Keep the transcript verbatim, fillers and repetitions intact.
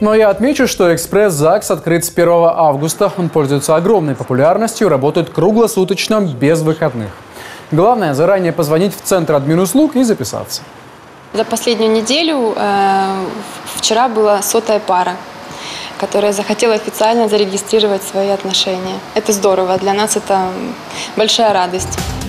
Но я отмечу, что экспресс-ЗАГС открыт с первого августа. Он пользуется огромной популярностью, работает круглосуточно, без выходных. Главное – заранее позвонить в Центр админуслуг и записаться. За последнюю неделю э, вчера была сотая пара, которая захотела официально зарегистрировать свои отношения. Это здорово, для нас это большая радость.